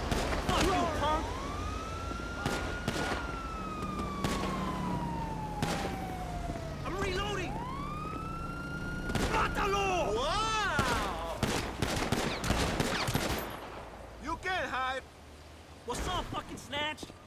Fuck you, punk! I'm reloading! Mátalo! Wow! You can't hide. What's up, fucking snatch?